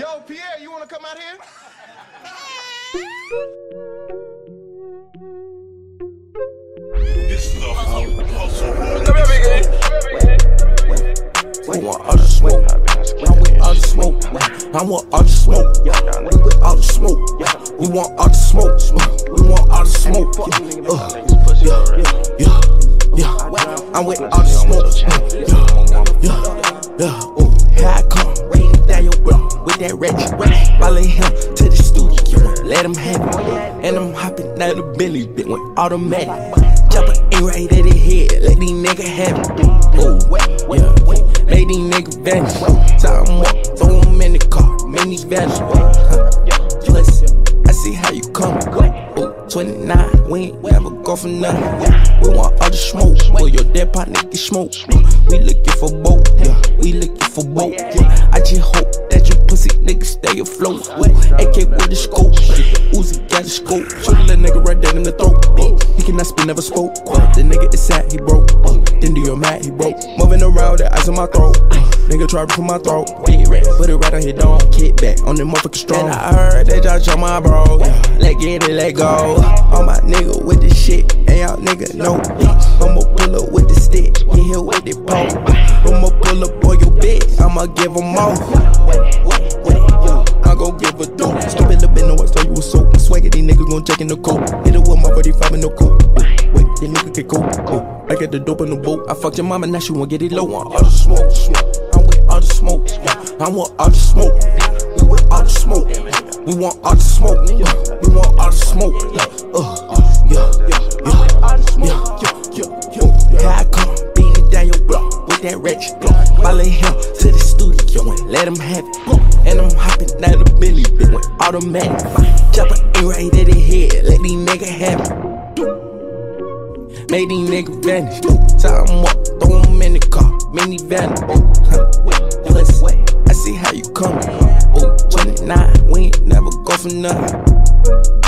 Yo, Pierre, you wanna come out here? This is a hustle. Come here, big head. We want all the smoke. I'm with all the smoke. I want all the smoke. We with all the smoke. We want all the smoke. We want all the smoke. Yeah. I'm with all the smoke. Yeah. Here I come, raining down your bro with that ratchet. Follow him to the studio, let him have it. And I'm hopping out the Bentley, bit with automatic. Chopper ain't right at the head, let these niggas have it. Yeah, made these niggas vanish. Tie them up, throw them in the car, make these vanish. Plus, I see how you come. 29, we ain't never go for nothing. We want all the smoke, your dead partner get smoke. We looking for both, we looking for both. I just hope that you pussy niggas stay afloat. AK with the scope, the Uzi got the scope. Shoot a little nigga right dead in the throat. He cannot speak, never spoke. The nigga is sad, he broke. Then do your mad, he broke. Moving around, the ice on my throat. Nigga try to pull my throat. Put it right on his dome. Kick back on the motherfucking strong. And I heard they just on my bro. Let get it, let go. All my nigga with the shit, and y'all nigga know. I'ma pull up with the stick, get here with the pole. I'ma pull up on your bitch, I'ma give them all. I gon' give a dope. Stupid little bit, no, I saw you was soap. Swagger, these niggas gon' check in the coat. Hit it with my 45 in the coat. Wait, this nigga can go. I got the dope in the boat. I fucked your mama, now she won't get it low. Want all the smoke, I'm with all the smoke. I want all the smoke. We with all the smoke. We want all the smoke. We want all the smoke. Here I come, beating down your block with that ratchet. Follow him to the studio and let him have it. And I'm hopping down the Bentley, bit with automatic. Chopper ain't right at the head, let these niggas have it. Made these niggas vanish. Tie them up, throw them in the car, mini vanish. Plus, I see how you coming. 29, we ain't never go for nothing.